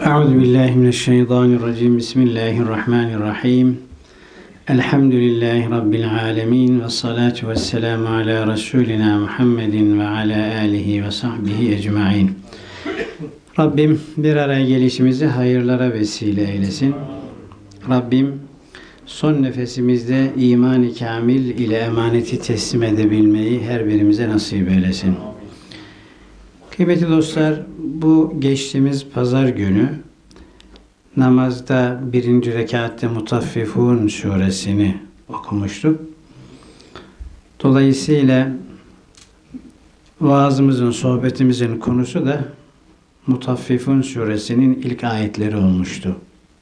Euzubillahimineşşeytanirracim. Bismillahirrahmanirrahim. Elhamdülillahi Rabbil alemin. Ve salatu ve selamu ala Resulina Muhammedin ve ala alihi ve sahbihi ecmain. Rabbim bir araya gelişimizi hayırlara vesile eylesin. Rabbim son nefesimizde iman-ı kamil ile emaneti teslim edebilmeyi her birimize nasip eylesin. Kıymetli dostlar, bu geçtiğimiz pazar günü namazda 1. rekatte Mutaffifun suresini okumuştuk. Dolayısıyla vaazımızın, sohbetimizin konusu da Mutaffifun suresinin ilk ayetleri olmuştu.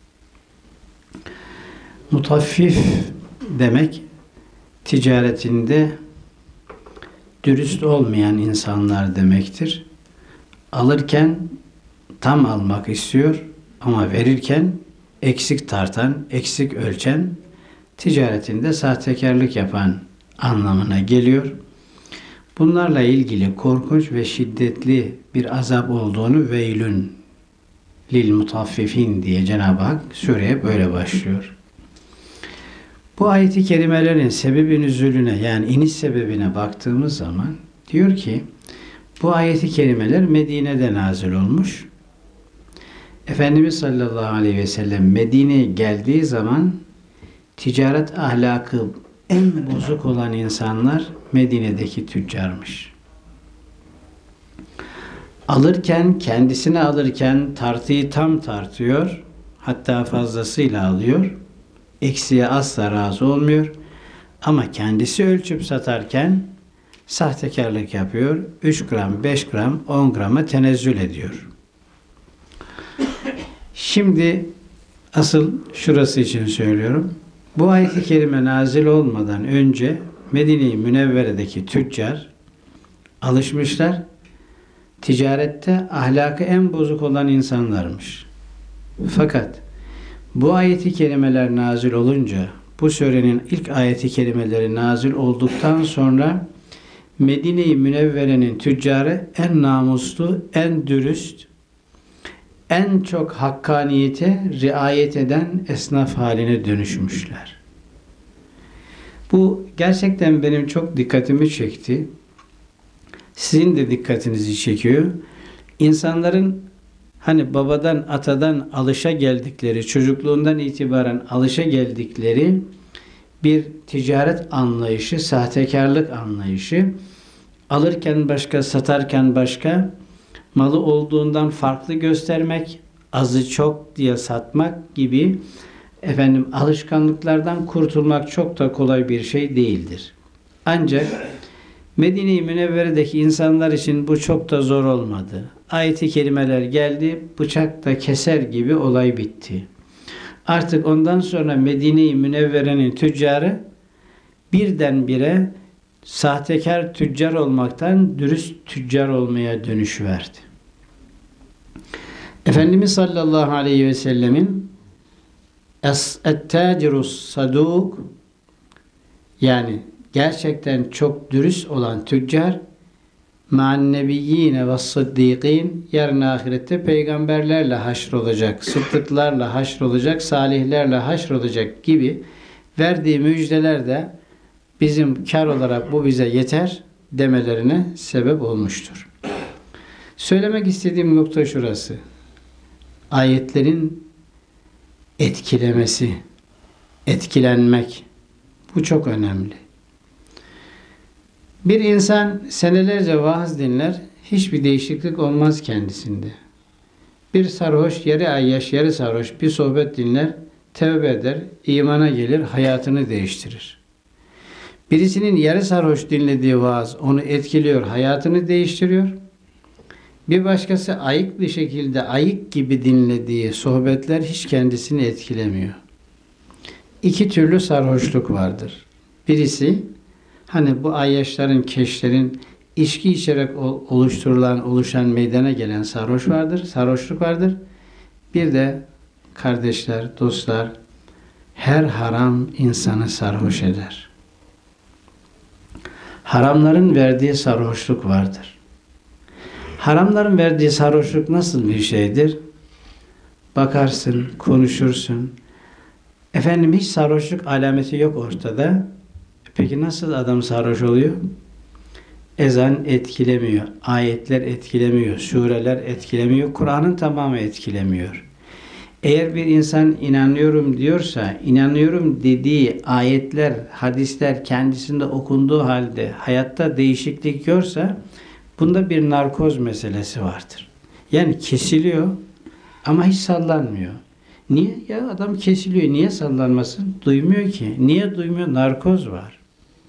Mutaffif demek ticaretinde dürüst olmayan insanlar demektir. Alırken tam almak istiyor ama verirken eksik tartan, eksik ölçen, ticaretinde sahtekarlık yapan anlamına geliyor. Bunlarla ilgili korkunç ve şiddetli bir azap olduğunu veylün lil mutaffifin diye Cenab-ı Hak sureye böyle başlıyor. Bu ayet-i kerimelerin sebebi nüzulüne, yani iniş sebebine baktığımız zaman diyor ki bu ayet-i kerimeler Medine'de nazil olmuş. Efendimiz sallallahu aleyhi ve sellem Medine'ye geldiği zaman ticaret ahlakı en bozuk olan insanlar Medine'deki tüccarmış. Kendisini alırken tartıyı tam tartıyor, hatta fazlasıyla alıyor. Eksiğe asla razı olmuyor. Ama kendisi ölçüp satarken sahtekarlık yapıyor. 3 gram, 5 gram, 10 grama tenezzül ediyor. Şimdi asıl şurası için söylüyorum. Bu ayet-i kerime nazil olmadan önce Medine-i Münevvere'deki tüccar alışmışlar. Ticarette ahlakı en bozuk olan insanlarmış. Fakat bu ayet-i kerimeler nazil olunca, bu surenin ilk ayet-i kerimeleri nazil olduktan sonra Medine-i Münevvere'nin tüccarı en namuslu, en dürüst, en çok hakkaniyete riayet eden esnaf haline dönüşmüşler. Bu gerçekten benim çok dikkatimi çekti. Sizin de dikkatinizi çekiyor. İnsanların hani babadan, atadan alışa geldikleri, çocukluğundan itibaren alışa geldikleri bir ticaret anlayışı, sahtekarlık anlayışı, alırken başka, satarken başka, malı olduğundan farklı göstermek, azı çok diye satmak gibi alışkanlıklardan kurtulmak çok da kolay bir şey değildir. Ancak Medine-i Münevvere'deki insanlar için bu çok da zor olmadı. Ayet-i kerimeler geldi, bıçak da keser gibi olay bitti. Artık ondan sonra Medine-i Münevvere'nin tüccarı birdenbire sahtekar tüccar olmaktan dürüst tüccar olmaya dönüşüverdi. Efendimiz sallallahu aleyhi ve sellemin et-tacirus saduk, yani gerçekten çok dürüst olan tüccar ma'an nebiyyine ve sıddıkîn, yarın ahirette peygamberlerle haşrolacak, sıddıklarla haşrolacak, salihlerle haşrolacak gibi verdiği müjdeler de bizim kar olarak bu bize yeter demelerine sebep olmuştur. Söylemek istediğim nokta şurası. Ayetlerin etkilemesi, etkilenmek, bu çok önemli. Bir insan senelerce vaaz dinler, hiçbir değişiklik olmaz kendisinde. Bir sarhoş, yarı ayyaş, yarı sarhoş bir sohbet dinler, tevbe eder, imana gelir, hayatını değiştirir. Birisinin yarı sarhoş dinlediği vaaz onu etkiliyor, hayatını değiştiriyor. Bir başkası ayık bir şekilde, ayık gibi dinlediği sohbetler hiç kendisini etkilemiyor. İki türlü sarhoşluk vardır. Birisi, hani bu ayyaşların, keşlerin içki içerek oluşan meydana gelen sarhoşluk vardır. Bir de kardeşler, dostlar, her haram insanı sarhoş eder. Haramların verdiği sarhoşluk vardır. Haramların verdiği sarhoşluk nasıl bir şeydir? Bakarsın, konuşursun. Efendim hiç sarhoşluk alameti yok ortada. Peki nasıl adam sarhoş oluyor? Ezan etkilemiyor, ayetler etkilemiyor, sureler etkilemiyor, Kur'an'ın tamamı etkilemiyor. Eğer bir insan inanıyorum diyorsa, inanıyorum dediği ayetler, hadisler kendisinde okunduğu halde hayatta değişiklik görse, bunda bir narkoz meselesi vardır. Yani kesiliyor ama hiç sallanmıyor. Niye? Ya adam kesiliyor, niye sallanmasın? Duymuyor ki. Niye duymuyor? Narkoz var.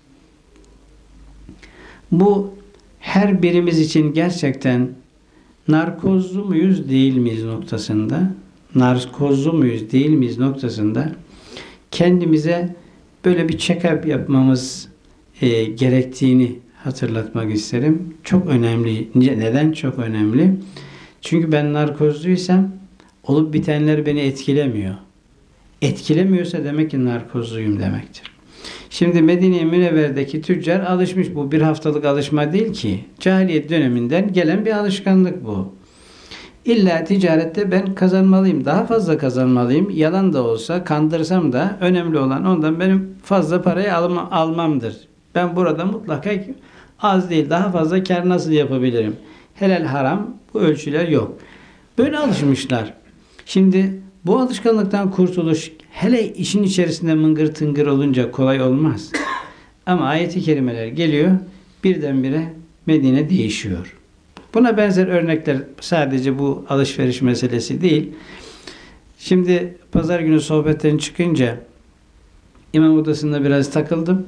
Bu her birimiz için gerçekten narkozlu muyuz değil miyiz noktasında, narkozlu muyuz değil miyiz noktasında kendimize böyle bir check-up yapmamız gerektiğini hatırlatmak isterim. Çok önemli. Neden çok önemli? Çünkü ben narkozluysam olup bitenler beni etkilemiyor. Etkilemiyorsa demek ki narkozluyum demektir. Şimdi Medine-i Münevver'deki tüccar alışmış. Bu bir haftalık alışma değil ki. Cahiliyet döneminden gelen bir alışkanlık bu. İlla ticarette ben kazanmalıyım. Daha fazla kazanmalıyım. Yalan da olsa kandırsam da önemli olan ondan benim fazla parayı almamdır. Ben burada mutlaka az değil daha fazla kar nasıl yapabilirim? Helal haram bu ölçüler yok. Böyle alışmışlar. Şimdi bu alışkanlıktan kurtuluş hele işin içerisinde mıngır tıngır olunca kolay olmaz. Ama ayet-i kerimeler geliyor, birdenbire Medine değişiyor. Buna benzer örnekler sadece bu alışveriş meselesi değil. Şimdi pazar günü sohbetten çıkınca imam odasında biraz takıldım.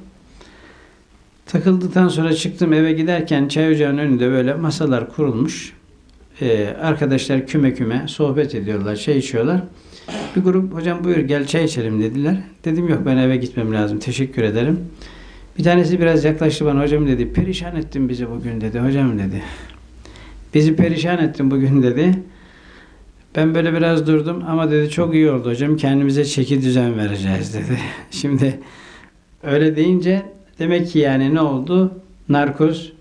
Takıldıktan sonra çıktım eve giderken çay ocağının önünde böyle masalar kurulmuş. Arkadaşlar küme küme sohbet ediyorlar, çay içiyorlar. Bir grup hocam buyur gel çay içelim dediler. Dedim yok ben eve gitmem lazım teşekkür ederim. Bir tanesi biraz yaklaştı bana hocam dedi perişan ettin bizi bugün dedi hocam dedi. Bizi perişan ettin bugün dedi. Ben böyle biraz durdum ama dedi çok iyi oldu hocam kendimize çeki düzen vereceğiz dedi. Şimdi öyle deyince demek ki yani ne oldu? Narkoz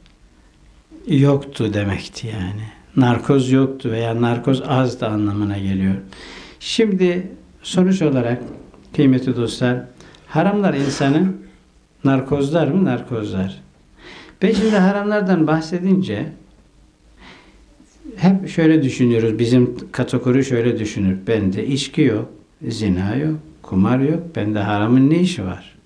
yoktu demekti yani. Narkoz yoktu veya narkoz azdı anlamına geliyor. Şimdi sonuç olarak kıymetli dostlar haramlar insanı narkozlar mı? Narkozlar. Ben şimdi haramlardan bahsedince hep şöyle düşünüyoruz. Bizim kategori şöyle düşünür. Bende içki yok, zina yok, kumar yok. Bende haramın ne işi var?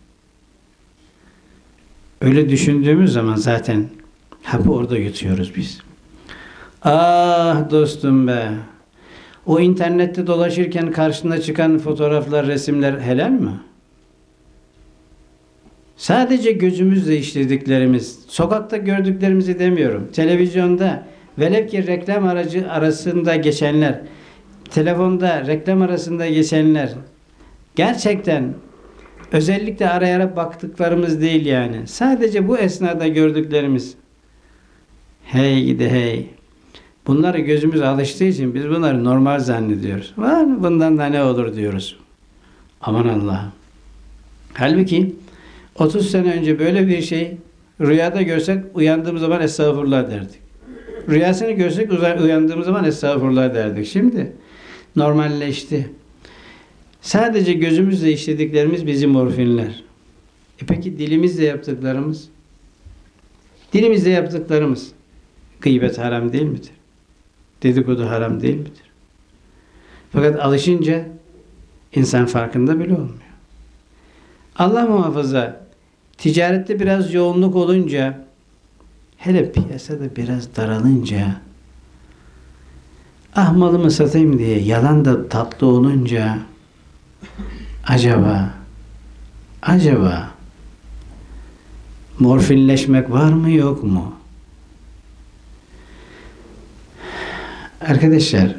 Öyle düşündüğümüz zaman zaten hapı orada yutuyoruz biz. Ah dostum be! O internette dolaşırken karşına çıkan fotoğraflar, resimler helal mi? Sadece gözümüzle işlediklerimiz, sokakta gördüklerimizi demiyorum. Televizyonda, velev ki reklam aracı arasında geçenler, telefonda reklam arasında geçenler, gerçekten özellikle arayarak baktıklarımız değil yani. Sadece bu esnada gördüklerimiz. Hey gidi hey. Bunları gözümüz alıştığı için biz bunları normal zannediyoruz. Var mı? Bundan da ne olur diyoruz. Aman Allah'ım. Halbuki 30 sene önce böyle bir şey rüyada görsek uyandığımız zaman estağfurullah derdik. Rüyasını görsek uyandığımız zaman estağfurullah derdik. Şimdi normalleşti. Sadece gözümüzle işlediklerimiz bizim morfinler. Peki dilimizle yaptıklarımız? Dilimizle yaptıklarımız gıybet haram değil midir? Dedikodu haram değil midir? Fakat alışınca insan farkında bile olmuyor. Allah muhafaza ticarette biraz yoğunluk olunca hele piyasada biraz daralınca ah malımı satayım diye yalan da tatlı olunca acaba morfinleşmek var mı yok mu? Arkadaşlar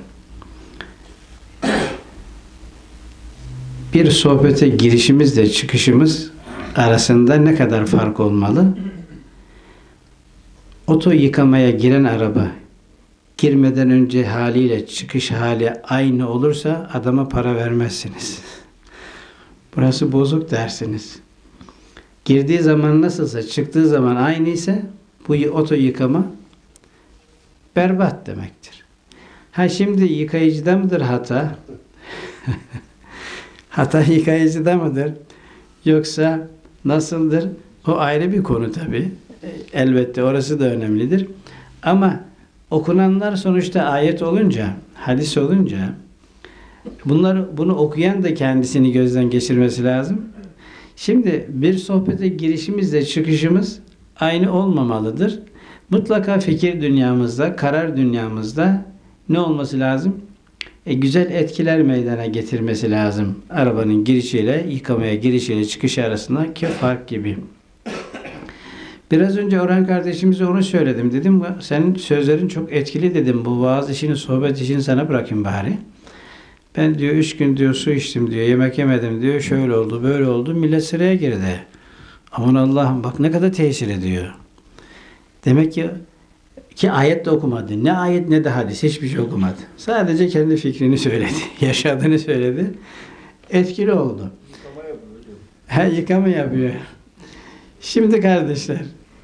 bir sohbete girişimizle çıkışımız arasında ne kadar fark olmalı? Oto yıkamaya giren araba girmeden önce haliyle çıkış hali aynı olursa adama para vermezsiniz. Burası bozuk dersiniz. Girdiği zaman nasılsa çıktığı zaman aynı ise bu oto yıkama berbat demektir. Ha şimdi yıkayıcıda mıdır hata? Hata yıkayıcıda mıdır? Yoksa nasıldır? O ayrı bir konu tabii. Elbette orası da önemlidir. Ama okunanlar sonuçta ayet olunca, hadis olunca bunu okuyan da kendisini gözden geçirmesi lazım. Şimdi bir sohbete girişimizle çıkışımız aynı olmamalıdır. Mutlaka fikir dünyamızda, karar dünyamızda ne olması lazım? Güzel etkiler meydana getirmesi lazım. Arabanın girişiyle, yıkamaya girişiyle çıkışı arasındaki fark gibi. Biraz önce Orhan kardeşimize onu söyledim. Dedim senin sözlerin çok etkili dedim. Bu vaaz işini, sohbet işini sana bırakayım bari. Ben diyor 3 gün diyor su içtim diyor, yemek yemedim diyor, şöyle oldu, böyle oldu. Millet sıraya girdi. Aman Allah'ım bak ne kadar tesir ediyor. Demek ki ayet de okumadı. Ne ayet ne de hadis. Hiçbir şey okumadı. Sadece kendi fikrini söyledi. Yaşadığını söyledi. Etkili oldu. Yıkama yapıyor. Şimdi kardeşler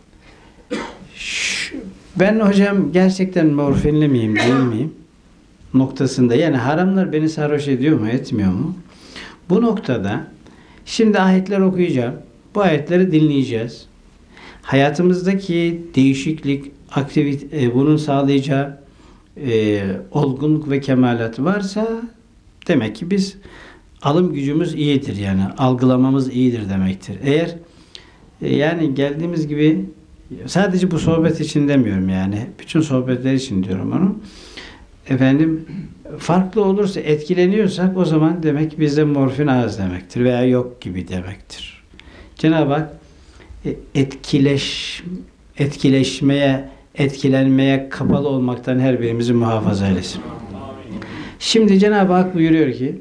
ben hocam gerçekten morfinli miyim değil miyim? Noktasında yani haramlar beni sarhoş ediyor mu etmiyor mu? Bu noktada şimdi ayetler okuyacağım. Bu ayetleri dinleyeceğiz. Hayatımızdaki değişiklik, bunun sağlayacağı olgunluk ve kemalat varsa demek ki biz alım gücümüz iyidir yani algılamamız iyidir demektir. Eğer yani geldiğimiz gibi sadece bu sohbet için demiyorum yani bütün sohbetler için diyorum onu. Efendim farklı olursa etkileniyorsak o zaman demek ki bizde morfin az demektir veya yok gibi demektir. Cenab-ı Hak etkilenmeye kapalı olmaktan her birimizi muhafaza eylesin. Şimdi Cenab-ı Hak buyuruyor ki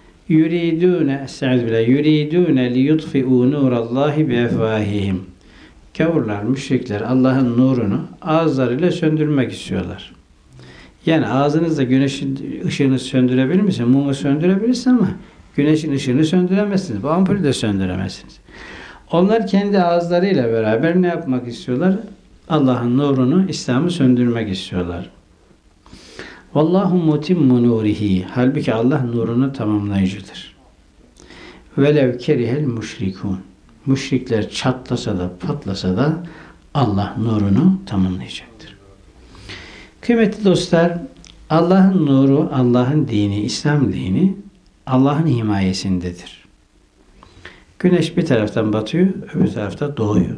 yuridune liyutfi'u nurallahi biefvahihim. Gavurlar, müşrikler Allah'ın nurunu ağızlarıyla söndürmek istiyorlar. Yani ağzınızda güneşin ışığını söndürebilir misiniz? Mumu söndürebilirsiniz ama güneşin ışığını söndüremezsiniz. Bu ampulü de söndüremezsiniz. Onlar kendi ağızlarıyla beraber ne yapmak istiyorlar? Allah'ın nurunu, İslam'ı söndürmek istiyorlar. Vallahu mutimmu nurihi. Halbuki Allah nurunu tamamlayıcıdır. Velev kerihel müşrikun. Müşrikler çatlasa da patlasa da Allah nurunu tamamlayacaktır. Kıymetli dostlar, Allah'ın nuru, Allah'ın dini, İslam dini Allah'ın himayesindedir. Güneş bir taraftan batıyor, öbür tarafta doğuyor.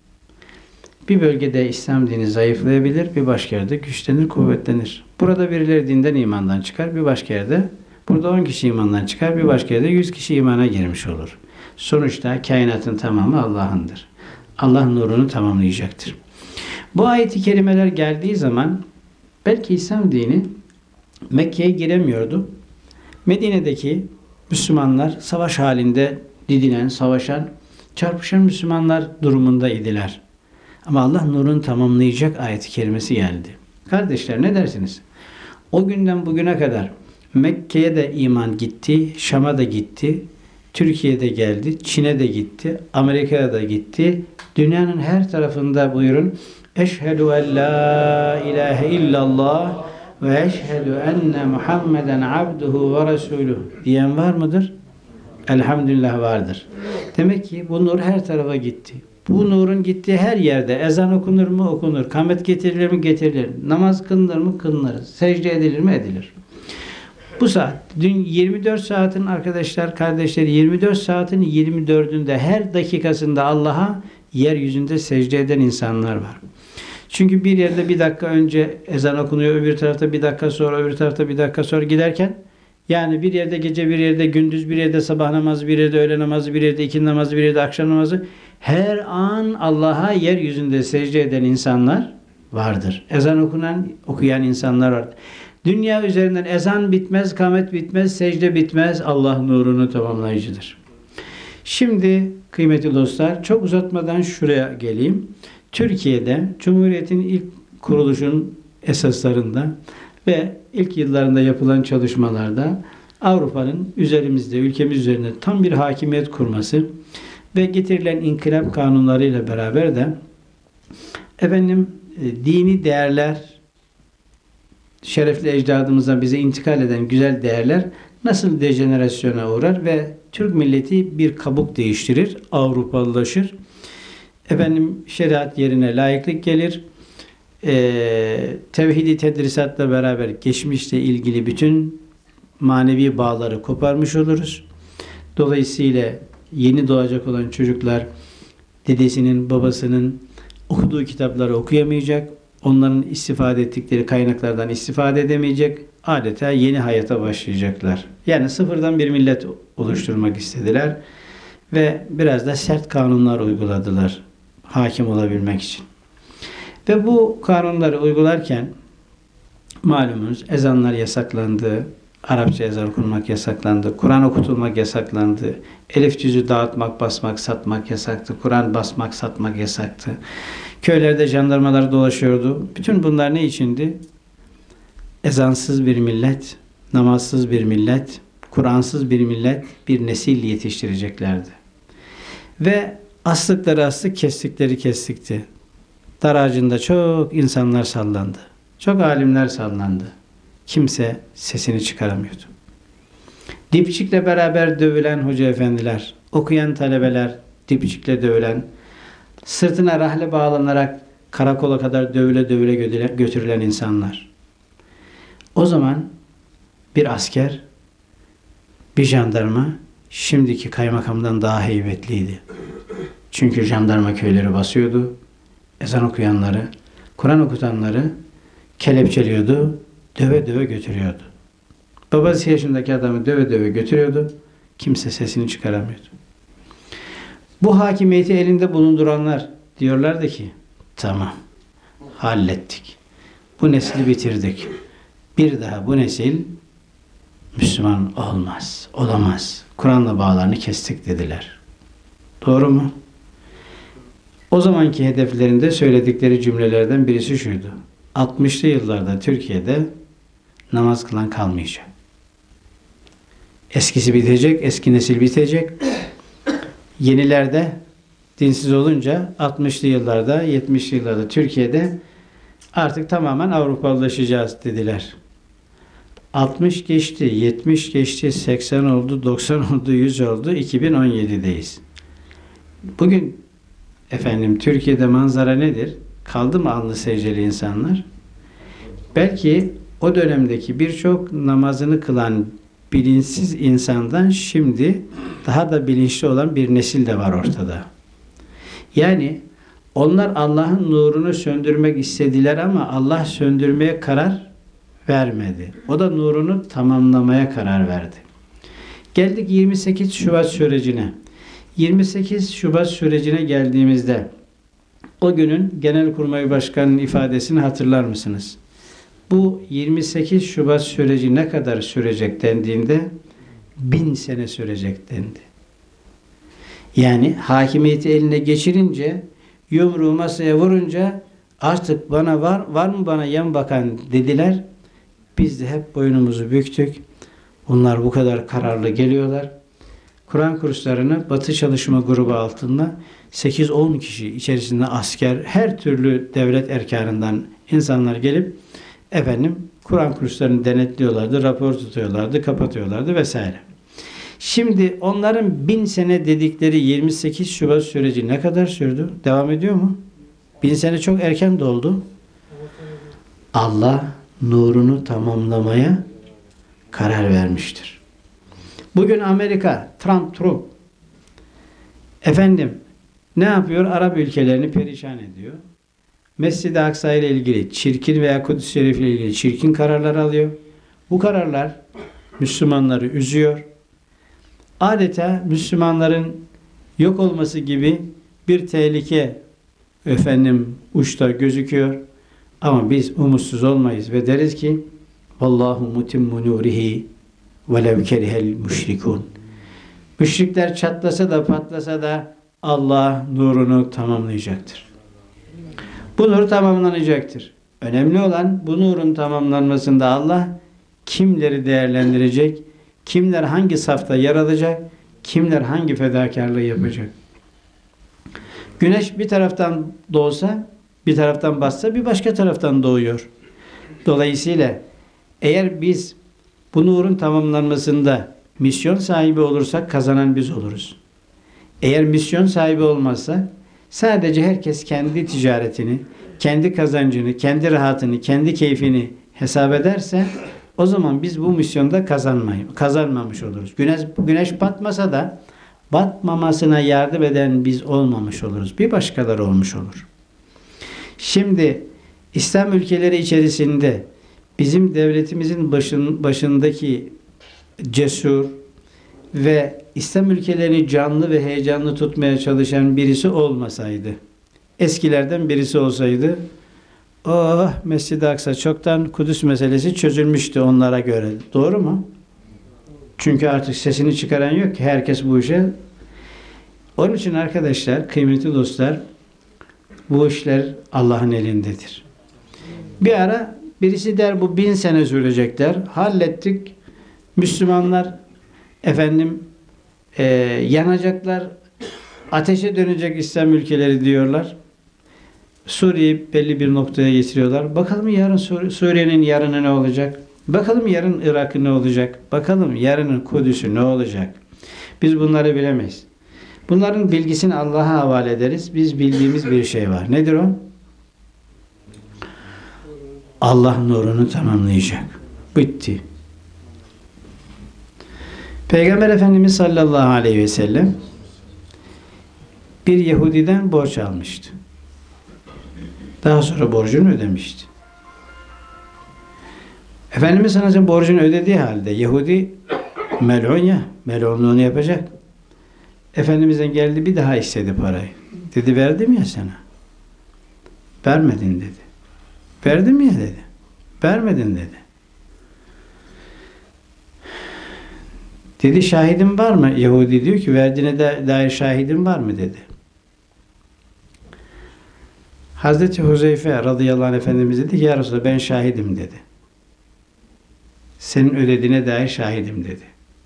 Bir bölgede İslam dini zayıflayabilir, bir başka yerde güçlenir, kuvvetlenir. Burada birileri dinden imandan çıkar, bir başka yerde burada 10 kişi imandan çıkar, bir başka yerde 100 kişi imana girmiş olur. Sonuçta kainatın tamamı Allah'ındır. Allah nurunu tamamlayacaktır. Bu ayet-i kerimeler geldiği zaman belki İslam dini Mekke'ye giremiyordu. Medine'deki Müslümanlar savaş halinde didinen, savaşan, çarpışan Müslümanlar durumunda idiler. Ama Allah nurunu tamamlayacak ayet-i kerimesi geldi. Kardeşler ne dersiniz? O günden bugüne kadar Mekke'ye de iman gitti, Şam'a da gitti, Türkiye'de geldi, Çin'e de gitti, Amerika'ya da gitti. Dünyanın her tarafında buyurun. Eşhedü en la ilahe illallah ve eşhedü enne Muhammeden abduhu ve resuluhu diyen var mıdır? Elhamdülillah vardır. Demek ki bu nur her tarafa gitti. Bu nurun gittiği her yerde ezan okunur mu? Okunur. Kamet getirilir mi? Getirilir. Namaz kılınır mı? Kılınır. Secde edilir mi? Edilir. Bu saat, dün 24 saatin arkadaşlar, kardeşleri 24 saatin 24'ünde her dakikasında Allah'a yeryüzünde secde eden insanlar var. Çünkü bir yerde bir dakika önce ezan okunuyor, öbür tarafta bir dakika sonra, öbür tarafta bir dakika sonra giderken yani bir yerde gece, bir yerde gündüz, bir yerde sabah namazı, bir yerde öğle namazı, bir yerde ikindi namazı, bir yerde akşam namazı her an Allah'a yeryüzünde secde eden insanlar vardır. Ezan okuyan insanlar vardır. Dünya üzerinden ezan bitmez, kamet bitmez, secde bitmez. Allah nurunu tamamlayıcıdır. Şimdi kıymetli dostlar çok uzatmadan şuraya geleyim. Türkiye'de Cumhuriyet'in ilk kuruluşun esaslarında ve ilk yıllarında yapılan çalışmalarda Avrupa'nın üzerimizde, ülkemiz üzerinde tam bir hakimiyet kurması ve getirilen inkılap kanunlarıyla beraber de dini değerler şerefli ecdadımızdan bize intikal eden güzel değerler nasıl dejenerasyona uğrar ve Türk milleti bir kabuk değiştirir, Avrupalılaşır. Şeriat yerine layıklık gelir. Tevhidi tedrisatla beraber geçmişle ilgili bütün manevi bağları koparmış oluruz. Dolayısıyla yeni doğacak olan çocuklar dedesinin, babasının okuduğu kitapları okuyamayacak. Onların istifade ettikleri kaynaklardan istifade edemeyecek. Adeta yeni hayata başlayacaklar. Yani sıfırdan bir millet oluşturmak istediler. Ve biraz da sert kanunlar uyguladılar. Hakim olabilmek için. Ve bu kanunları uygularken malumunuz ezanlar yasaklandı. Arapça ezan okunmak yasaklandı. Kur'an okutulmak yasaklandı. Elif cüzü dağıtmak, basmak, satmak yasaktı. Kur'an basmak, satmak yasaktı. Köylerde jandarmalar dolaşıyordu. Bütün bunlar ne içindi? Ezansız bir millet, namazsız bir millet, Kur'ansız bir millet, bir nesil yetiştireceklerdi. Ve astıkları astık, kestikleri kestikti. Dar ağacında çok insanlar sallandı. Çok alimler sallandı. Kimse sesini çıkaramıyordu. Dipçikle beraber dövülen hoca efendiler, okuyan talebeler, dipçikle dövülen, sırtına rahle bağlanarak karakola kadar dövüle dövüle götürülen insanlar. O zaman bir asker, bir jandarma şimdiki kaymakamdan daha heybetliydi. Çünkü jandarma köyleri basıyordu. Ezan okuyanları, Kur'an okutanları kelepçeliyordu, döve döve götürüyordu. Babası yaşındaki adamı döve döve götürüyordu. Kimse sesini çıkaramıyordu. Bu hakimiyeti elinde bulunduranlar diyorlardı ki, tamam, hallettik. Bu nesli bitirdik. Bir daha bu nesil Müslüman olmaz, olamaz. Kur'an'la bağlarını kestik dediler. Doğru mu? O zamanki hedeflerinde söyledikleri cümlelerden birisi şuydu. 60'lı yıllarda Türkiye'de namaz kılan kalmayacak. Eskisi bitecek, eski nesil bitecek. Yenilerde dinsiz olunca 60'lı yıllarda, 70'li yıllarda Türkiye'de artık tamamen Avrupalılaşacağız dediler. 60 geçti, 70 geçti, 80 oldu, 90 oldu, 100 oldu, 2017'deyiz. Bugün Türkiye'de manzara nedir? Kaldı mı alnı secdeli insanlar? Belki o dönemdeki birçok namazını kılan bilinçsiz insandan şimdi daha da bilinçli olan bir nesil de var ortada. Yani onlar Allah'ın nurunu söndürmek istediler ama Allah söndürmeye karar vermedi. O da nurunu tamamlamaya karar verdi. Geldik 28 Şubat sürecine. 28 Şubat sürecine geldiğimizde o günün Genelkurmay Başkanı'nın ifadesini hatırlar mısınız? Bu 28 Şubat süreci ne kadar sürecek dendiğinde 1000 sene sürecek dendi. Yani hakimiyeti eline geçirince, yumruğu masaya vurunca artık bana var mı bana yan bakan dediler. Biz de hep boynumuzu büktük. Bunlar bu kadar kararlı geliyorlar. Kur'an kurslarını Batı Çalışma Grubu altında 8-10 kişi içerisinde asker, her türlü devlet erkanından insanlar gelip Kur'an kurslarını denetliyorlardı, rapor tutuyorlardı, kapatıyorlardı vesaire. Şimdi onların 1000 sene dedikleri 28 Şubat süreci ne kadar sürdü? Devam ediyor mu? 1000 sene çok erken doldu. Allah nurunu tamamlamaya karar vermiştir. Bugün Amerika, Trump ne yapıyor? Arap ülkelerini perişan ediyor. Mescid-i Aksa ile ilgili çirkin veya Kudüs Şerif ile ilgili çirkin kararlar alıyor. Bu kararlar Müslümanları üzüyor. Adeta Müslümanların yok olması gibi bir tehlike uçta gözüküyor. Ama biz umutsuz olmayız ve deriz ki Vallahu mutimmu nurihi velev kerihel müşrikun. Müşrikler çatlasa da patlasa da Allah nurunu tamamlayacaktır. Bu nur tamamlanacaktır. Önemli olan bu nurun tamamlanmasında Allah kimleri değerlendirecek, kimler hangi safta yer alacak, kimler hangi fedakarlığı yapacak. Güneş bir taraftan doğsa, bir taraftan batsa bir başka taraftan doğuyor. Dolayısıyla Eğer biz bu nurun tamamlanmasında misyon sahibi olursak kazanan biz oluruz. Eğer misyon sahibi olmazsa sadece herkes kendi ticaretini, kendi kazancını, kendi rahatını, kendi keyfini hesap ederse o zaman biz bu misyonda kazanmamış oluruz. Güneş batmasa da batmamasına yardım eden biz olmamış oluruz. Bir başkaları olmuş olur. Şimdi İslam ülkeleri içerisinde bizim devletimizin başındaki cesur ve İslam ülkelerini canlı ve heyecanlı tutmaya çalışan birisi olmasaydı, eskilerden birisi olsaydı, Mescid-i Aksa çoktan Kudüs meselesi çözülmüştü onlara göre. Doğru mu? Çünkü artık sesini çıkaran yok ki. Herkes bu işe. Onun için arkadaşlar, kıymetli dostlar, bu işler Allah'ın elindedir. Bir ara birisi der bu 1000 sene sürecekler. Hallettik. Müslümanlar yanacaklar. Ateşe dönecek İslam ülkeleri diyorlar. Suriye'yi belli bir noktaya getiriyorlar. Bakalım yarın Suriye'nin yarını ne olacak? Bakalım yarın Irak'ın ne olacak? Bakalım yarının Kudüs'ü ne olacak? Biz bunları bilemeyiz. Bunların bilgisini Allah'a havale ederiz. Biz bildiğimiz bir şey var. Nedir o? Allah nurunu tamamlayacak. Bitti. Peygamber Efendimiz sallallahu aleyhi ve sellem bir Yahudiden borç almıştı. Daha sonra borcunu ödemişti. Efendimiz sallallahu aleyhi ve sellem borcunu ödediği halde Yahudi melun ya, melunluğunu yapacak. Efendimiz'den geldi bir daha istedi parayı. Dedi verdim ya sana. Vermedin dedi. Verdim ya dedi. Vermedin dedi. Dedi şahidim var mı? Yahudi diyor ki verdiğine dair şahidim var mı dedi. Hazreti Huzeyfe radıyallahu anh Efendimiz dedi ki ya Resulallah ben şahidim dedi. Senin ödediğine dair şahidim dedi.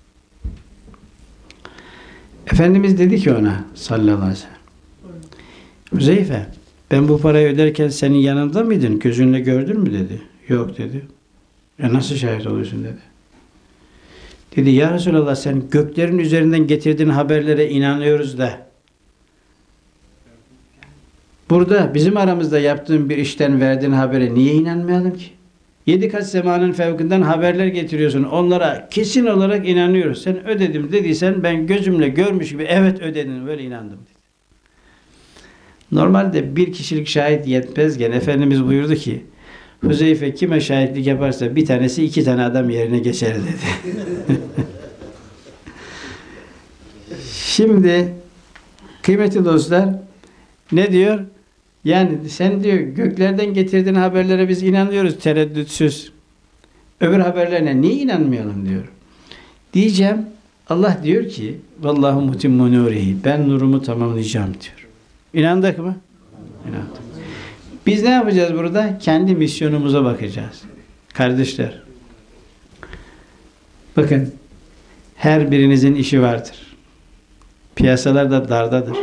Efendimiz dedi ki ona sallallahu aleyhi ve sellem Huzeyfe ben bu parayı öderken senin yanında mıydın? Gözünle gördün mü dedi. Yok dedi. Nasıl şahit oluyorsun dedi. Dedi ya Resulallah sen göklerin üzerinden getirdiğin haberlere inanıyoruz da burada bizim aramızda yaptığın bir işten verdiğin habere niye inanmayalım ki? 7 kat semanın fevkinden haberler getiriyorsun. Onlara kesin olarak inanıyoruz. Sen ödedim dediysen ben gözümle görmüş gibi evet ödedin böyle inandım dedi. Normalde bir kişilik şahit yetmezken Efendimiz buyurdu ki Huzeyfe kime şahitlik yaparsa bir tanesi 2 tane adam yerine geçer dedi. Şimdi kıymetli dostlar ne diyor? Yani sen diyor göklerden getirdiğin haberlere biz inanıyoruz tereddütsüz. Öbür haberlerine niye inanmayalım diyor. Diyeceğim Allah diyor ki vallahu mutimmu nurihi ben nurumu tamamlayacağım diyor. İnandık mı? İnandık. Biz ne yapacağız burada? Kendi misyonumuza bakacağız. Kardeşler bakın her birinizin işi vardır. Piyasalar da dardadır.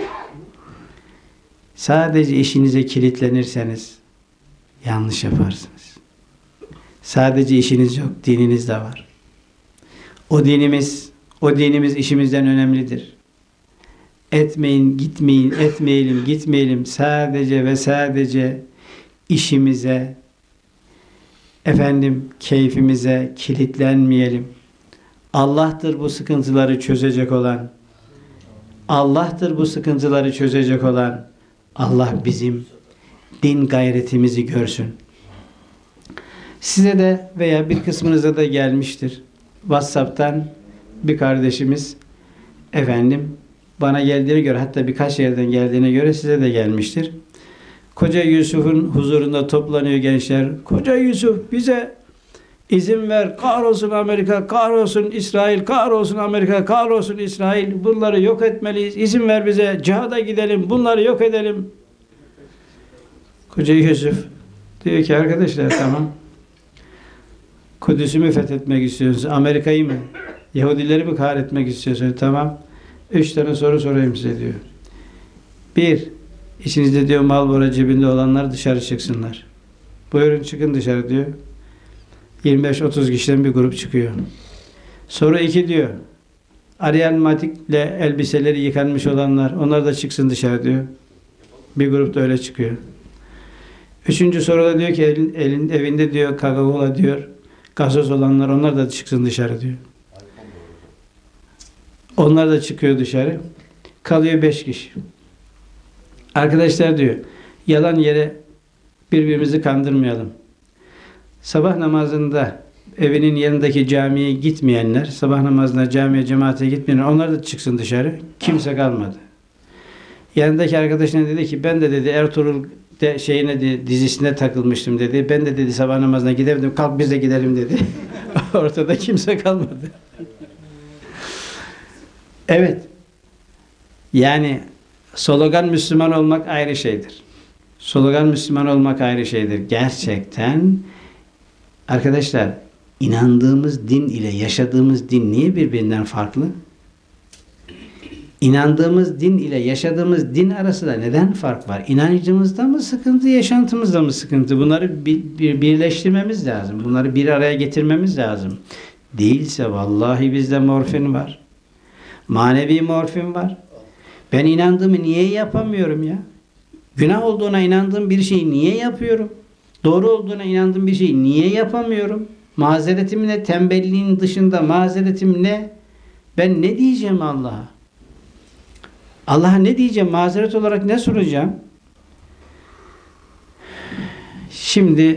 Sadece işinize kilitlenirseniz yanlış yaparsınız. Sadece işiniz yok, dininiz de var. O dinimiz işimizden önemlidir. Etmeyin, gitmeyin, etmeyelim, gitmeyelim. Sadece ve sadece işimize, keyfimize kilitlenmeyelim. Allah'tır bu sıkıntıları çözecek olan. Allah'tır bu sıkıntıları çözecek olan. Allah bizim din gayretimizi görsün. Size de veya bir kısmınıza da gelmiştir. WhatsApp'tan bir kardeşimiz bana geldiğine göre hatta birkaç yerden geldiğine göre size de gelmiştir. Koca Yusuf'un huzurunda toplanıyor gençler. Koca Yusuf bize izin ver. Kahrolsun Amerika, kahrolsun İsrail, kahrolsun Amerika, kahrolsun İsrail. Bunları yok etmeliyiz. İzin ver bize. Cihada gidelim. Bunları yok edelim. Koca Yusuf diyor ki arkadaşlar tamam. Kudüs'ü mü fethetmek istiyorsunuz? Amerika'yı mı? Yahudileri mi kahretmek istiyorsunuz? Tamam. 3 tane soru sorayım size diyor. 1. İçinizde diyor mal cebinde olanlar dışarı çıksınlar. Buyurun çıkın dışarı diyor. 25-30 kişiden bir grup çıkıyor. Soru 2 diyor. Ariel Matik'le elbiseleri yıkanmış olanlar, onlar da çıksın dışarı diyor. Bir grup da öyle çıkıyor. 3. soruda diyor ki evinde diyor Coca-Cola diyor. Gazoz olanlar, onlar da çıksın dışarı diyor. Onlar da çıkıyor dışarı. Kalıyor 5 kişi. Arkadaşlar diyor, yalan yere birbirimizi kandırmayalım. Sabah namazında evinin yanındaki camiye gitmeyenler, sabah namazına camiye cemaate gitmeyenler, onlar da çıksın dışarı. Kimse kalmadı. Yanındaki arkadaşına dedi ki, ben de dedi Ertuğrul dizisine takılmıştım dedi. Ben de dedi sabah namazına gidemedim. Kalk biz de gidelim dedi. Ortada kimse kalmadı. Evet. Yani slogan Müslüman olmak ayrı şeydir. Slogan Müslüman olmak ayrı şeydir. Gerçekten arkadaşlar, inandığımız din ile yaşadığımız din niye birbirinden farklı? İnandığımız din ile yaşadığımız din arasında neden fark var? İnancımızda mı sıkıntı, yaşantımızda mı sıkıntı? Bunları birleştirmemiz lazım. Bunları bir araya getirmemiz lazım. Değilse vallahi bizde morfin var. Manevi morfin var. Ben inandığımı niye yapamıyorum ya? Günah olduğuna inandığım bir şeyi niye yapıyorum? Doğru olduğuna inandığım bir şeyi niye yapamıyorum? Mazeretim ne? Tembelliğin dışında mazeretim ne? Ben ne diyeceğim Allah'a? Allah'a ne diyeceğim? Mazeret olarak ne soracağım? Şimdi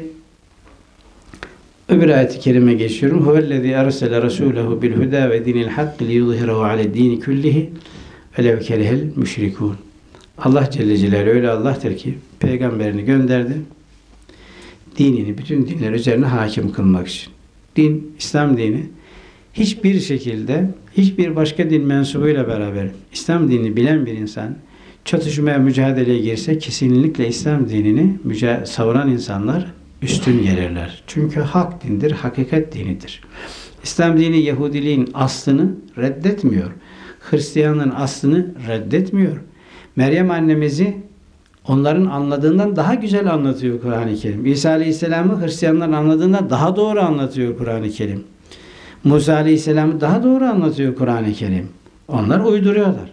öbür ayet-i kerime geçiyorum. Huvellezî arsele rasûlehu bil hudâ ve dinil hakk liyuzhirehu aled-dîni kullihi velev kerihel müşrikûn. Allah Celle Celaluhu öyle Allah'tır ki peygamberini gönderdi. Dinini bütün dinler üzerine hakim kılmak için. Din, İslam dini hiçbir şekilde hiçbir başka din mensubuyla beraber İslam dinini bilen bir insan çatışmaya, mücadeleye girse kesinlikle İslam dinini savunan insanlar üstün gelirler. Çünkü hak dindir, hakikat dinidir. İslam dini Yahudiliğin aslını reddetmiyor. Hristiyanlığın aslını reddetmiyor. Meryem annemizi onların anladığından daha güzel anlatıyor Kur'an-ı Kerim. İsa Aleyhisselam'ı Hristiyanların anladığından daha doğru anlatıyor Kur'an-ı Kerim. Musa Aleyhisselam'ı daha doğru anlatıyor Kur'an-ı Kerim. Onlar uyduruyorlar.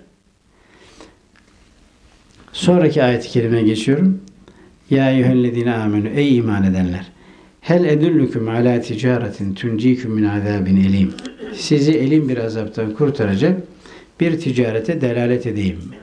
Sonraki ayet-i kerime geçiyorum. Ya eyyühellezine amenü, ey iman edenler. Hel edullukum ala ticaretin tuncikum min azabin elim. Sizi elim bir azaptan kurtaracak bir ticarete delalet edeyim mi?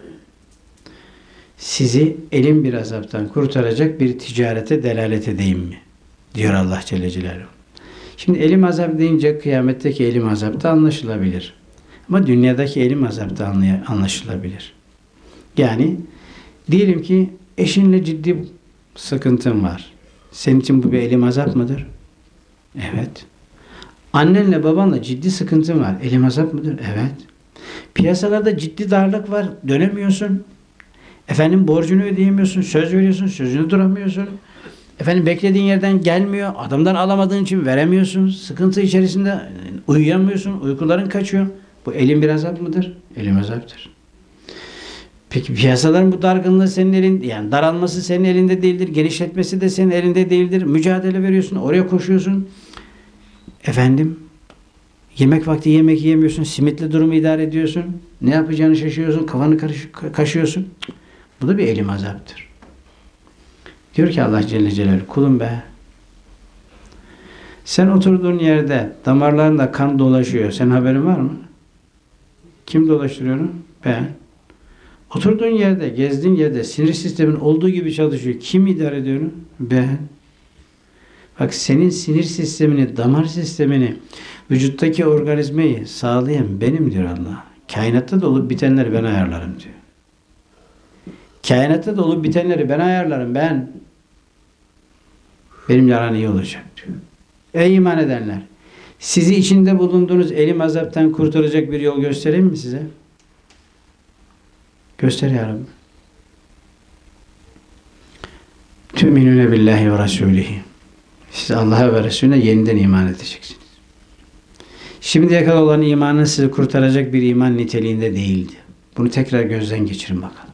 Sizi elim bir azaptan kurtaracak bir ticarete delalet edeyim mi? Diyor Allah Celle Celaluhu. Şimdi elim azap deyince kıyametteki elim azapta anlaşılabilir. Ama dünyadaki elim azapta anlaşılabilir. Yani diyelim ki eşinle ciddi sıkıntın var. Senin için bu bir elim azap mıdır? Evet. Annenle babanla ciddi sıkıntın var. Elim azap mıdır? Evet. Piyasalarda ciddi darlık var. Dönemiyorsun. Efendim borcunu ödeyemiyorsun. Söz veriyorsun. Sözünü duramıyorsun. Efendim beklediğin yerden gelmiyor. Adamdan alamadığın için veremiyorsun. Sıkıntı içerisinde uyuyamıyorsun. Uykuların kaçıyor. Bu elim bir azap mıdır? Elim azaptır. Peki piyasaların bu dargınlığı senin elinde, yani daralması senin elinde değildir. Genişletmesi de senin elinde değildir. Mücadele veriyorsun. Oraya koşuyorsun. Efendim yemek vakti yemek yiyemiyorsun. Simitli durumu idare ediyorsun. Ne yapacağını şaşırıyorsun. Kafanı kaşıyorsun. Bu da bir elim azaptır. Diyor ki Allah Celle Celaluhu, kulum be, sen oturduğun yerde damarlarında kan dolaşıyor. Senin haberin var mı? Kim dolaştırıyor onu? Ben. Oturduğun yerde, gezdiğin yerde sinir sistemin olduğu gibi çalışıyor. Kim idare ediyor onu? Ben. Bak, senin sinir sistemini, damar sistemini, vücuttaki organizmayı sağlayan benim diyor Allah. Kainatta da olup bitenleri ben ayarlarım diyor. Kainatta da olup bitenleri ben ayarlarım, ben. Benim yaran iyi olacak diyor. Ey iman edenler! Sizi içinde bulunduğunuz elim azaptan kurtaracak bir yol göstereyim mi size? Göster ya Rabbi. Tü'minüne billahi ve rasûlihi. Siz Allah'a ve Resulüne yeniden iman edeceksiniz. Şimdiye kadar olan imanın sizi kurtaracak bir iman niteliğinde değildi. Bunu tekrar gözden geçirin bakalım.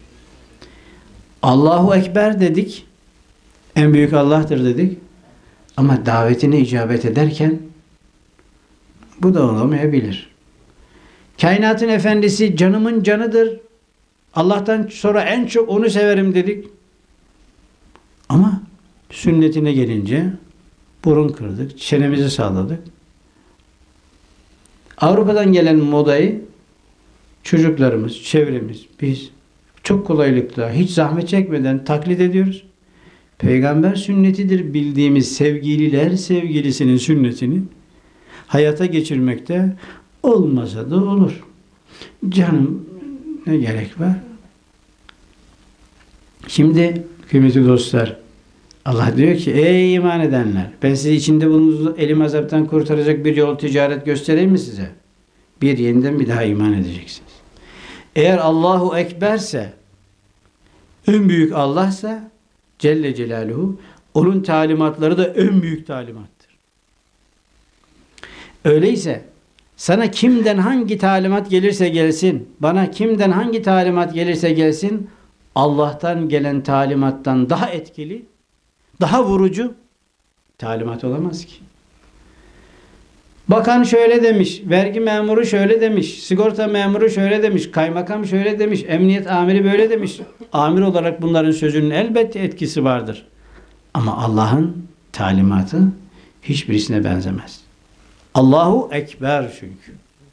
Allahu Ekber dedik. En büyük Allah'tır dedik. Ama davetine icabet ederken bu da olamayabilir. Kainatın efendisi canımın canıdır. Allah'tan sonra en çok onu severim dedik. Ama sünnetine gelince burun kırdık, çenemizi salladık. Avrupa'dan gelen modayı çocuklarımız, çevremiz, biz çok kolaylıkla, hiç zahmet çekmeden taklit ediyoruz. Peygamber sünnetidir bildiğimiz sevgililer sevgilisinin sünnetini hayata geçirmekte olmasa da olur. Canım ne gerek var? Şimdi kıymetli dostlar, Allah diyor ki ey iman edenler, ben sizi içinde bulunduğunuz elim azaptan kurtaracak bir yol ticaret göstereyim mi size? Bir yeniden bir daha iman edeceksiniz. Eğer Allahu Ekberse, en büyük Allah'sa Celle Celaluhu, onun talimatları da en büyük talimattır. Öyleyse sana kimden hangi talimat gelirse gelsin, bana kimden hangi talimat gelirse gelsin, Allah'tan gelen talimattan daha etkili, daha vurucu talimat olamaz ki. Bakan şöyle demiş, vergi memuru şöyle demiş, sigorta memuru şöyle demiş, kaymakam şöyle demiş, emniyet amiri böyle demiş. Amir olarak bunların sözünün elbette etkisi vardır. Ama Allah'ın talimatı hiçbirisine benzemez. Allahu Ekber çünkü.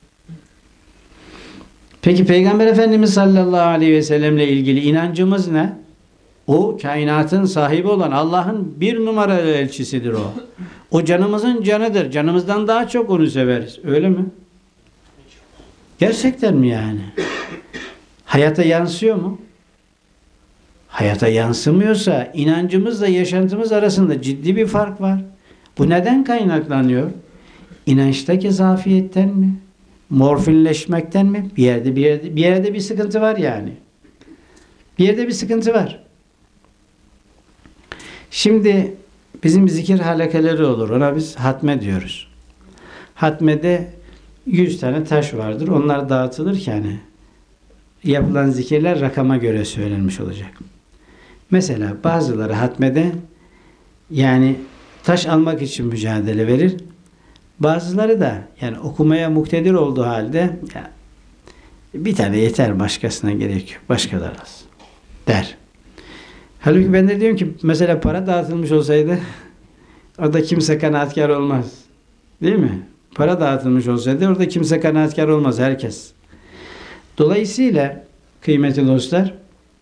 Peki Peygamber Efendimiz sallallahu aleyhi ve sellemle ilgili inancımız ne? O kainatın sahibi olan Allah'ın bir numaralı elçisidir o. O canımızın canıdır. Canımızdan daha çok onu severiz. Öyle mi? Gerçekten mi yani? Hayata yansıyor mu? Hayata yansımıyorsa inancımızla yaşantımız arasında ciddi bir fark var. Bu neden kaynaklanıyor? İnançtaki zafiyetten mi? Morfinleşmekten mi? Bir yerde bir sıkıntı var yani. Bir yerde bir sıkıntı var. Şimdi bizim zikir halakeleri olur. Ona biz hatme diyoruz. Hatmede 100 tane taş vardır. Onlar dağıtılırken yapılan zikirler rakama göre söylenmiş olacak. Mesela bazıları hatmede yani taş almak için mücadele verir. Bazıları da yani okumaya muktedir olduğu halde ya, bir tane yeter, başkasına gerek yok. Başkaları az der. Halbuki ben de diyorum ki mesela para dağıtılmış olsaydı orada kimse kanaatkar olmaz. Değil mi? Para dağıtılmış olsaydı orada kimse kanaatkar olmaz. Herkes. Dolayısıyla kıymetli dostlar,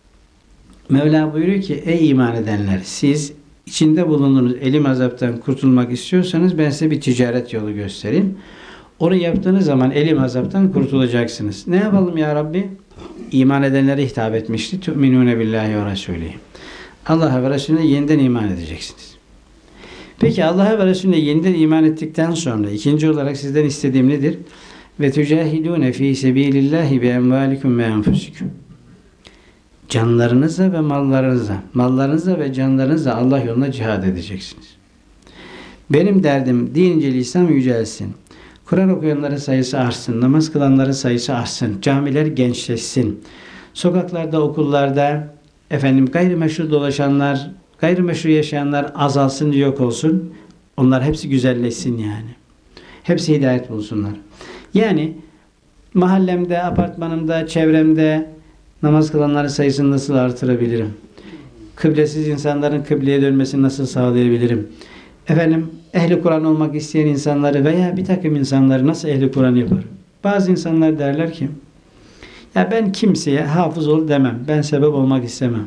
Mevla buyuruyor ki ey iman edenler, siz içinde bulunduğunuz elim azaptan kurtulmak istiyorsanız ben size bir ticaret yolu göstereyim. Onu yaptığınız zaman elim azaptan kurtulacaksınız. Ne yapalım ya Rabbi? İman edenlere hitap etmişti. Tu'minune billahi ve Resulih. Allah'a ve Resulüne yeniden iman edeceksiniz. Peki Allah'a ve Resulüne yeniden iman ettikten sonra ikinci olarak sizden istediğim nedir? Ve tücahidûne fî sebîlillâhi bi envâlikum ve enfusikum. Canlarınızla ve mallarınızla ve canlarınızla Allah yoluna cihad edeceksiniz. Benim derdim din-i İslam yücelsin. Kur'an okuyanların sayısı artsın. Namaz kılanların sayısı artsın. Camiler gençleşsin. Sokaklarda, okullarda gayrimeşru dolaşanlar, gayrimeşru yaşayanlar azalsın, yok olsun. Onlar hepsi güzelleşsin yani. Hepsi hidayet bulsunlar. Yani mahallemde, apartmanımda, çevremde namaz kılanların sayısını nasıl artırabilirim? Kıblesiz insanların kıbleye dönmesini nasıl sağlayabilirim? Ehli Kur'an olmak isteyen insanları veya bir takım insanları nasıl ehli Kur'an yaparım? Bazı insanlar derler ki ya ben kimseye hafız ol demem. Ben sebep olmak istemem.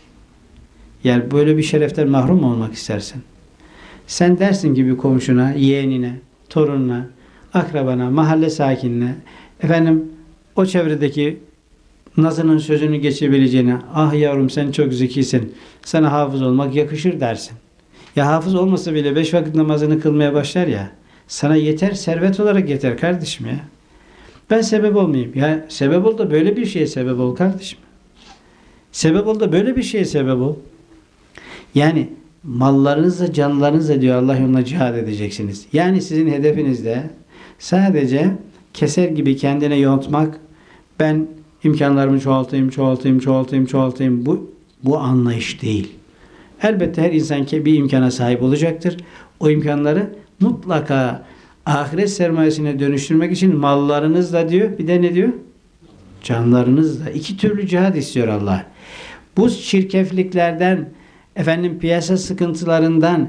Yani böyle bir şereften mahrum mu olmak istersin? Sen dersin ki bir komşuna, yeğenine, torununa, akrabana, mahalle sakinine, o çevredeki nazının sözünü geçebileceğine, ah yavrum sen çok zekisin, sana hafız olmak yakışır dersin. Ya hafız olmasa bile 5 vakit namazını kılmaya başlar ya, sana yeter, servet olarak yeter kardeşim ya. Ben sebep olmayayım. Ya sebep ol da böyle bir şeye sebep ol kardeşim. Sebep ol da böyle bir şeye sebep ol. Yani mallarınızla, canlarınızla diyor Allah yoluna cihad edeceksiniz. Yani sizin hedefinizde sadece keser gibi kendine yontmak, ben imkanlarımı çoğaltayım bu anlayış değil. Elbette her insan bir imkana sahip olacaktır. O imkanları mutlaka ahiret sermayesine dönüştürmek için mallarınızla diyor. Bir de ne diyor? Canlarınızla. İki türlü cihad istiyor Allah. Bu çirkefliklerden, piyasa sıkıntılarından,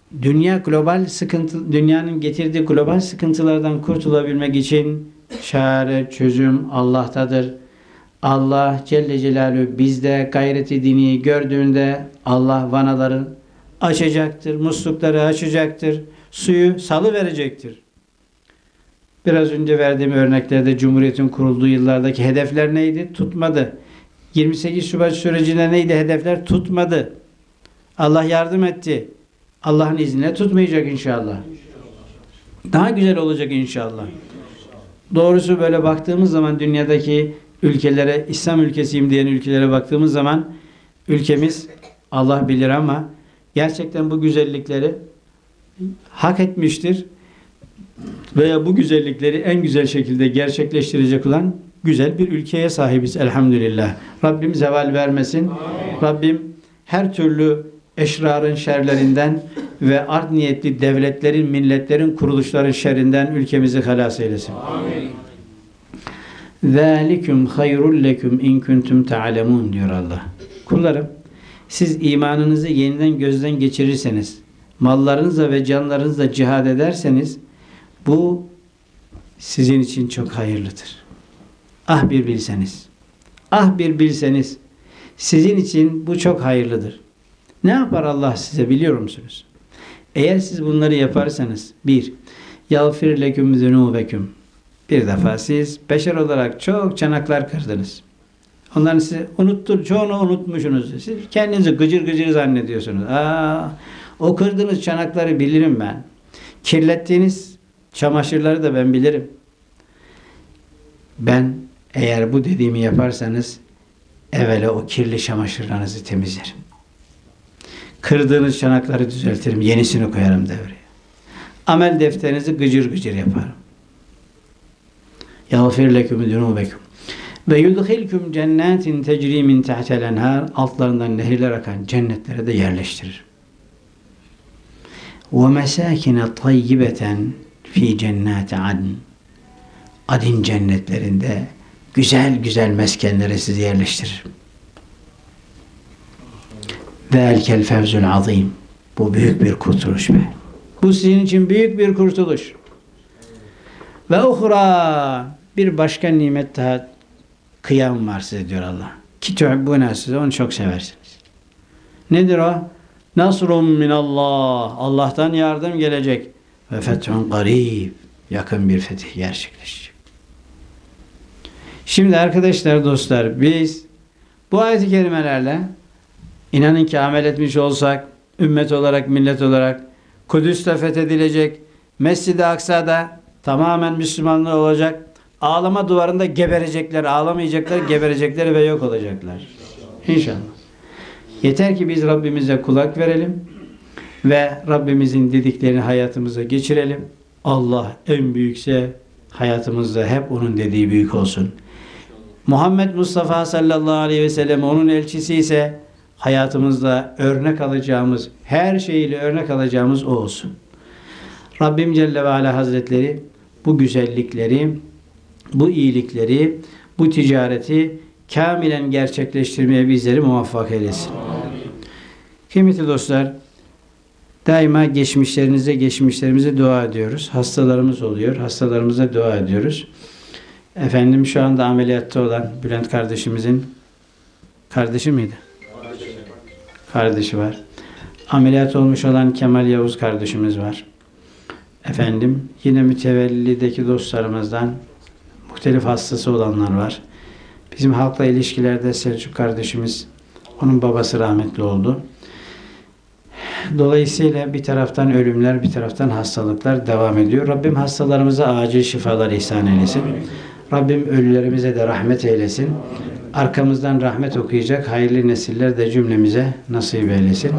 dünyanın getirdiği global sıkıntılardan kurtulabilmek için çare, çözüm Allah'tadır. Allah Celle Celaluhu bizde gayreti dini gördüğünde Allah vanaları açacaktır, muslukları açacaktır, suyu salı verecektir. Biraz önce verdiğim örneklerde Cumhuriyet'in kurulduğu yıllardaki hedefler neydi? Tutmadı. 28 Şubat sürecinde neydi? Hedefler tutmadı. Allah yardım etti. Allah'ın izniyle tutmayacak inşallah. Daha güzel olacak inşallah. Doğrusu böyle baktığımız zaman dünyadaki ülkelere, İslam ülkesiyim diyen ülkelere baktığımız zaman ülkemiz Allah bilir ama gerçekten bu güzellikleri hak etmiştir. Veya bu güzellikleri en güzel şekilde gerçekleştirecek olan güzel bir ülkeye sahibiz elhamdülillah. Rabbim zeval vermesin. Amin. Rabbim her türlü eşrarın şerlerinden ve art niyetli devletlerin, milletlerin, kuruluşların şerrinden ülkemizi halas eylesin. Amin. ذَٰلِكُمْ خَيْرٌ لَكُمْ اِنْ كُنْتُمْ تَعْلَمُونَ diyor Allah. Kullarım, siz imanınızı yeniden gözden geçirirseniz, mallarınızla ve canlarınızla cihad ederseniz, bu sizin için çok hayırlıdır. Ah bir bilseniz. Ah bir bilseniz. Sizin için bu çok hayırlıdır. Ne yapar Allah size biliyor musunuz? Eğer siz bunları yaparsanız, bir, يَغْفِرْ لَكُمْ ذُنُوبَكُمْ. Bir defa siz beşer olarak çok çanaklar kırdınız. Onların size çoğunu unutmuşsunuz. Siz kendinizi gıcır gıcır zannediyorsunuz. O kırdığınız çanakları bilirim ben. Kirlettiğiniz çamaşırları da ben bilirim. Ben eğer bu dediğimi yaparsanız evvela o kirli çamaşırlarınızı temizlerim. Kırdığınız çanakları düzeltirim. Yenisini koyarım devreye. Amel defterinizi gıcır gıcır yaparım. يَغْفِرْ لَكُمْ ذُنُوبَكُمْ وَيُدْخِلْكُمْ جَنَّاتٍ تَجْرِي مِنْ تَحْتَ الْاَنْهَارِ Altlarından nehirler akan cennetlere de yerleştirir. وَمَسَاكِنَ طَيِّبَةً فِي جَنَّاتِ عَدْنٍ Adin cennetlerinde güzel güzel meskenlere sizi yerleştiririm. ذَلْكَ الْفَوْزُ الْعَظِيمِ Bu büyük bir kurtuluş be. Bu sizin için büyük bir kurtuluş. Ve uhra bir başka nimet daha kıyam var size diyor Allah. Ki tuhibbuna size onu çok seversiniz. Nedir o? Nasrun minallah. Allah'tan yardım gelecek. Ve fethun garib. Yakın bir fetih gerçekleşecek. Şimdi arkadaşlar, dostlar, biz bu ayet-i kerimelerle inanın ki amel etmiş olsak, ümmet olarak, millet olarak Kudüs'te fethedilecek, Mescid-i Aksa'da tamamen Müslümanlar olacak, ağlama duvarında geberecekler, ağlamayacaklar, geberecekler ve yok olacaklar. İnşallah. Yeter ki biz Rabbimize kulak verelim ve Rabbimizin dediklerini hayatımıza geçirelim. Allah en büyükse hayatımızda hep onun dediği büyük olsun. Muhammed Mustafa sallallahu aleyhi ve sellem onun elçisi ise hayatımızda örnek alacağımız, her şeyiyle örnek alacağımız o olsun. Rabbim Celle ve Ala Hazretleri bu güzellikleri, bu iyilikleri, bu ticareti kamilen gerçekleştirmeye bizleri muvaffak eylesin. Kıymetli dostlar, daima geçmişlerimize dua ediyoruz. Hastalarımız oluyor. Hastalarımıza dua ediyoruz. Şu anda ameliyatta olan Bülent kardeşimizin kardeşi miydi? Kardeşi var. Ameliyat olmuş olan Kemal Yavuz kardeşimiz var. Yine mütevellideki dostlarımızdan muhtelif hastası olanlar var. Bizim halkla ilişkilerde Selçuk kardeşimiz, onun babası rahmetli oldu. Dolayısıyla bir taraftan ölümler, bir taraftan hastalıklar devam ediyor. Rabbim hastalarımıza acil şifalar ihsan eylesin. Rabbim ölülerimize de rahmet eylesin. Arkamızdan rahmet okuyacak hayırlı nesiller de cümlemize nasip eylesin.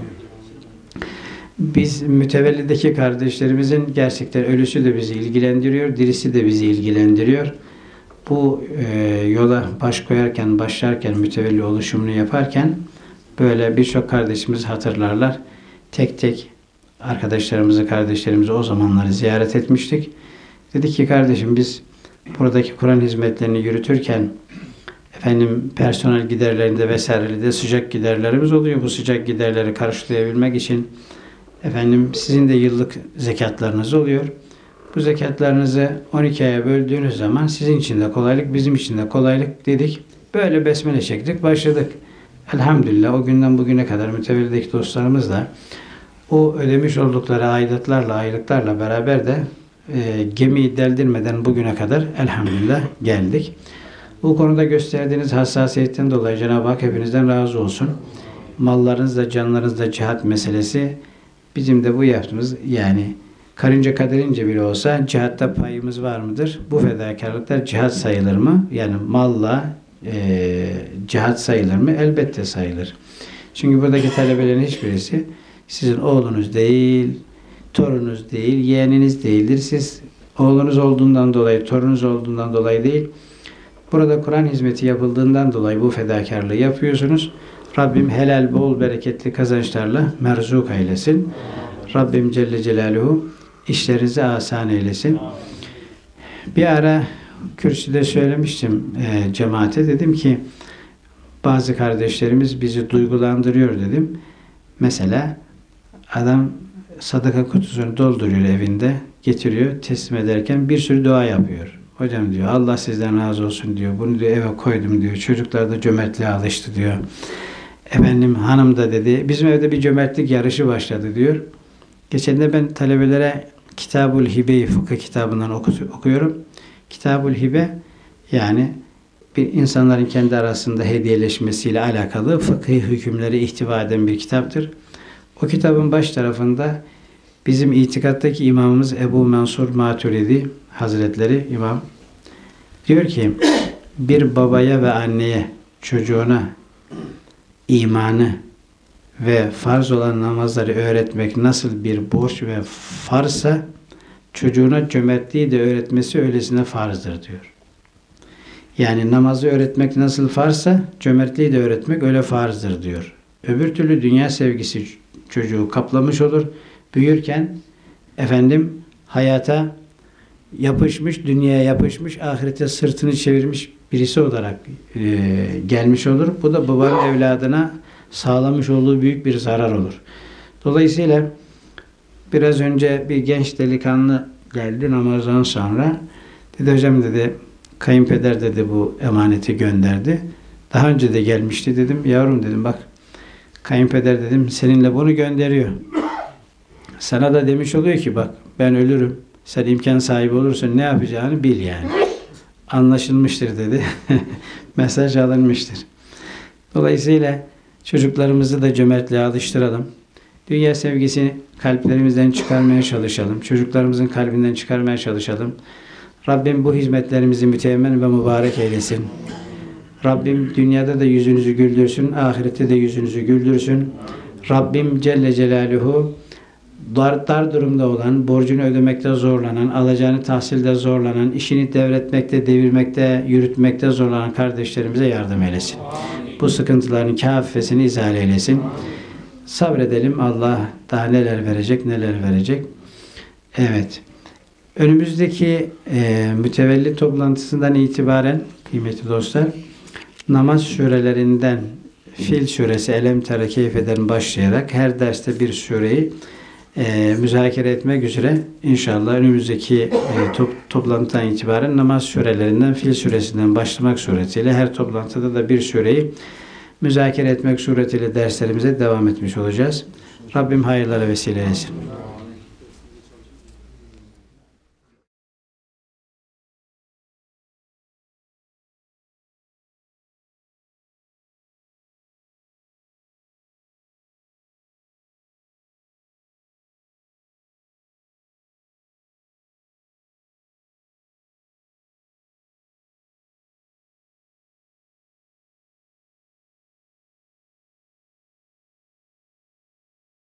Biz mütevellideki kardeşlerimizin gerçekten ölüsü de bizi ilgilendiriyor, dirisi de bizi ilgilendiriyor. Bu yola başlarken, mütevelli oluşumunu yaparken Böyle birçok kardeşimiz hatırlarlar. Tek tek arkadaşlarımızı, kardeşlerimizi o zamanları ziyaret etmiştik. Dedik ki kardeşim biz buradaki Kur'an hizmetlerini yürütürken efendim personel giderlerinde vesairede sıcak giderlerimiz oluyor. Bu sıcak giderleri karşılayabilmek için efendim sizin de yıllık zekatlarınız oluyor. Bu zekatlarınızı 12 aya böldüğünüz zaman sizin için de kolaylık, bizim için de kolaylık dedik. Böyle besmele çektik, başladık. Elhamdülillah o günden bugüne kadar mütevellideki dostlarımızla o ödemiş oldukları aidatlarla, aylıklarla beraber de gemiyi deldirmeden bugüne kadar elhamdülillah geldik. Bu konuda gösterdiğiniz hassasiyetten dolayı Cenab-ı Hak hepinizden razı olsun. Mallarınızla, canlarınızla cihat meselesi bizim de bu yaptığımız yani karınca kaderince bile olsa cihatta payımız var mıdır? Bu fedakarlıklar cihat sayılır mı? Yani malla cihat sayılır mı? Elbette sayılır. Çünkü buradaki talebelerin hiçbirisi sizin oğlunuz değil, torununuz değil, yeğeniniz değildir. Siz oğlunuz olduğundan dolayı, torununuz olduğundan dolayı değil, burada Kur'an hizmeti yapıldığından dolayı bu fedakarlığı yapıyorsunuz. Rabbim helal, bol, bereketli kazançlarla merzuk eylesin. Rabbim Celle Celaluhu işlerinizi asan eylesin. Bir ara kürsüde söylemiştim cemaate, dedim ki bazı kardeşlerimiz bizi duygulandırıyor dedim. Mesela adam sadaka kutusunu dolduruyor evinde, getiriyor, teslim ederken bir sürü dua yapıyor. Hocam diyor Allah sizden razı olsun diyor. Bunu diyor eve koydum diyor. Çocuklar da cömertliğe alıştı diyor. Efendim hanım da dedi bizim evde bir cömertlik yarışı başladı diyor. Geçen de ben talebelere Kitabul Hibe'yi fıkıh kitabından okuyorum. Kitabul Hibe yani bir insanların kendi arasında hediyeleşmesiyle alakalı fıkhi hükümleri ihtiva eden bir kitaptır. O kitabın baş tarafında bizim itikattaki imamımız Ebu Mansur Maturidi Hazretleri imam diyor ki bir babaya ve anneye çocuğuna imanı ve farz olan namazları öğretmek nasıl bir borç ve farzsa çocuğuna cömertliği de öğretmesi öylesine farzdır diyor. Yani namazı öğretmek nasıl farzsa cömertliği de öğretmek öyle farzdır diyor. Öbür türlü dünya sevgisi çocuğu kaplamış olur. Büyürken efendim hayata yapışmış, dünyaya yapışmış, ahirete sırtını çevirmiş birisi olarak gelmiş olur. Bu da babanın evladına sağlamış olduğu büyük bir zarar olur. Dolayısıyla biraz önce bir genç delikanlı geldi namazdan sonra. Dedi hocam dedi kayınpeder dedi bu emaneti gönderdi. Daha önce de gelmişti dedim. Yavrum dedim bak kayınpeder dedim seninle bunu gönderiyor. Sana da demiş oluyor ki bak ben ölürüm. Sen imkan sahibi olursun ne yapacağını bil yani. Anlaşılmıştır dedi. Mesaj alınmıştır. Dolayısıyla çocuklarımızı da cömertliğe alıştıralım. Dünya sevgisini kalplerimizden çıkarmaya çalışalım. Çocuklarımızın kalbinden çıkarmaya çalışalım. Rabbim bu hizmetlerimizi müteemmen ve mübarek eylesin. Rabbim dünyada da yüzünüzü güldürsün, ahirette de yüzünüzü güldürsün. Rabbim Celle Celaluhu dar durumda olan, borcunu ödemekte zorlanan, alacağını tahsilde zorlanan, işini devretmekte, devirmekte, yürütmekte zorlanan kardeşlerimize yardım eylesin. Bu sıkıntıların kâfesini izale eylesin. Sabredelim. Allah daha neler verecek, neler verecek. Evet. Önümüzdeki mütevelli toplantısından itibaren kıymetli dostlar namaz surelerinden Fil suresi, Elem tere keyfeden başlayarak her derste bir sureyi müzakere etmek üzere inşallah önümüzdeki toplantıdan itibaren namaz surelerinden Fil suresinden başlamak suretiyle her toplantıda da bir sureyi müzakere etmek suretiyle derslerimize devam etmiş olacağız. Rabbim hayırlara vesile etsin.